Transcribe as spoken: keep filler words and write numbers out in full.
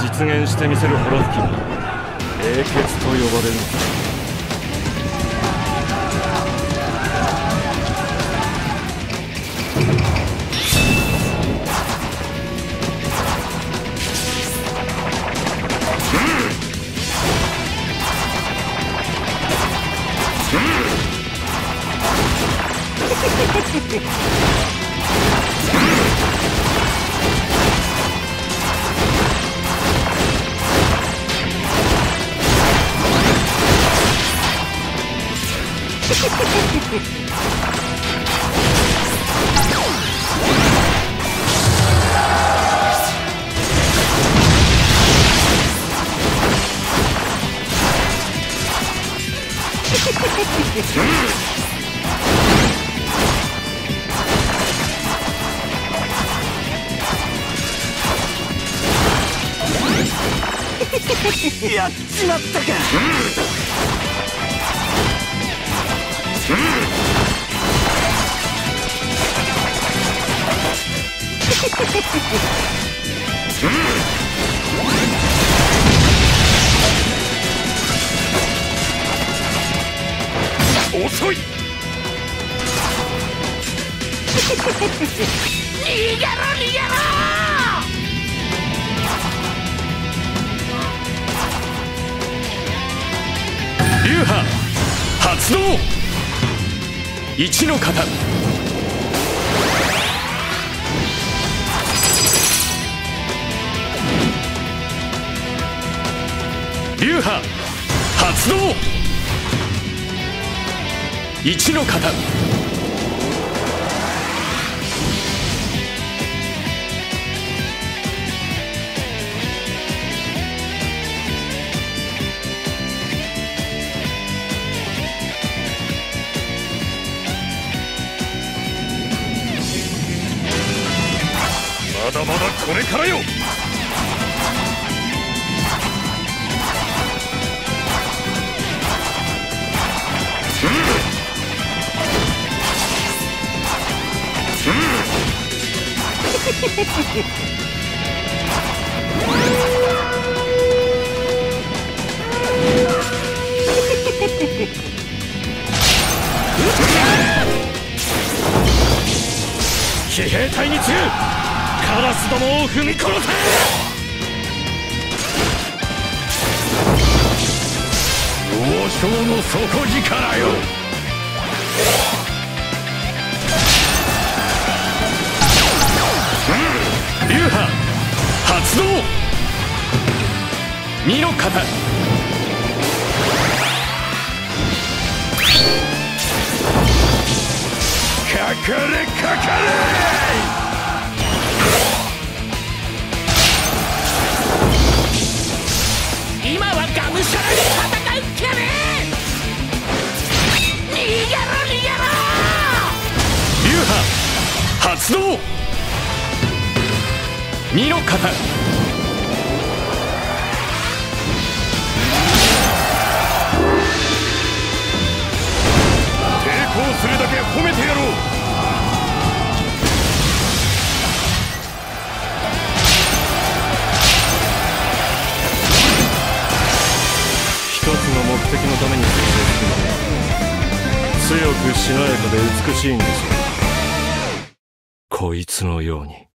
実現してみせるほら吹きは冷血と呼ばれる。 やっちまったか。 遅い。 逃げろ逃げろ。 流派発動。一の型。流派発動。一の型。まだまだこれからよ。騎兵隊に次ぐカラスどもを踏み殺せ。王将の底力よ。流派発動。二の型。かかれかかれ。 今はがむしゃらに戦うっきゃね。逃げろ逃げろ。 流派発動。二の型。抵抗するだけ褒めてやろう。一つの目的のために生成するのは強くしなやかで美しいんですよ。こいつのように。